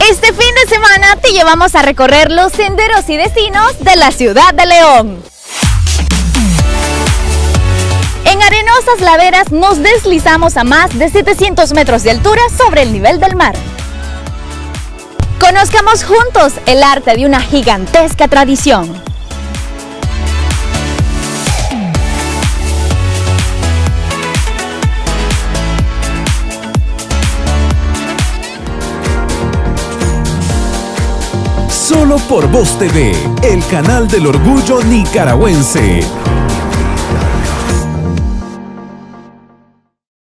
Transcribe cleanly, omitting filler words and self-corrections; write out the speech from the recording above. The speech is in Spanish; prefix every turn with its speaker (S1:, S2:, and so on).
S1: Este fin de semana te llevamos a recorrer los senderos y destinos de la ciudad de León. En arenosas laderas nos deslizamos a más de 700 metros de altura sobre el nivel del mar. Conozcamos juntos el arte de una gigantesca tradición.
S2: Solo por Voz TV, el canal del orgullo nicaragüense.